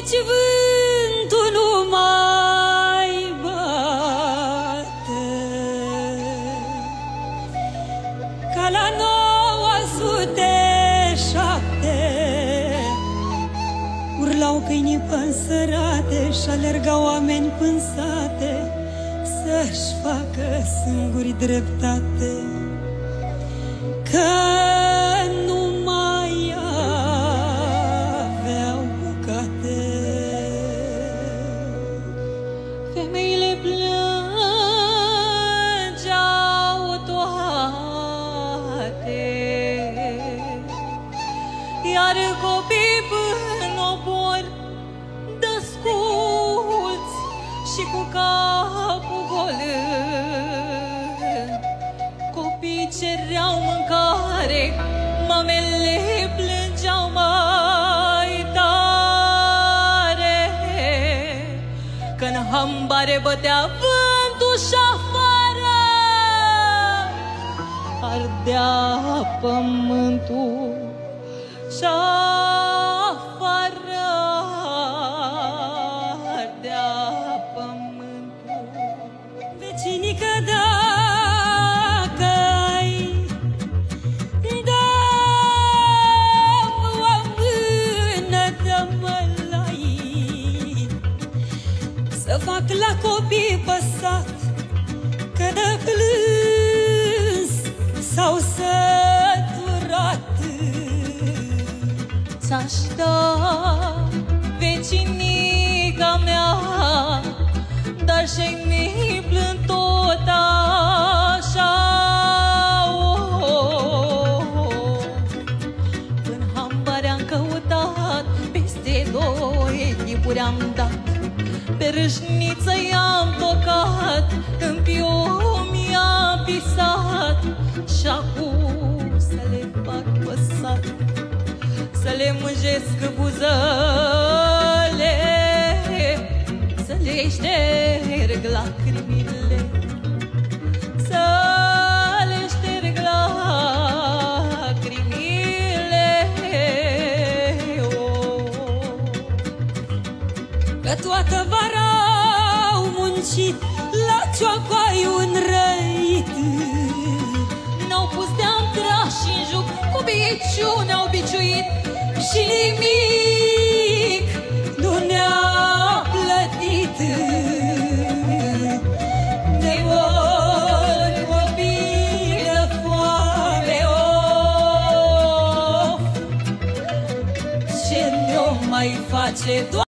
nici vântul nu mai bate ca la 907. Urlau câinii pănsărate și alergau oameni până sate să-și facă singuri dreptate, că nu mai aveau bucate. Femeile plângeau toate, iar copii până obor dăscuți și cu capul gol. Copiii cereau mâncare, mamele plângeau mai tare, că-n hambare bătea vântul și afară ardea pământul și afară ardea pământul. Vecinică, dacă-i dă-mi o mână, dă-mă la ei, să fac la copii păsat, că de plâns s-au săturat. Ți-aș da, vecinica mea, dar și-ai mei plâng tot așa. În hambare am căutat, peste 2 tipuri am dat, pe râșniță i-am tocat, în piom i-am pisat, și acum să le fac păsat, să le mânjesc buzăle, să le șterg lacrimile, să le șterg lacrimile. Că toată vara au muncit, la cioacoaiu înrăit, n-au pus de-am trași în juc, cu biciuni au biciuit și nimic nu ne-a plătit. De ori copii de foame, of, ce ne-o mai face, Doamne?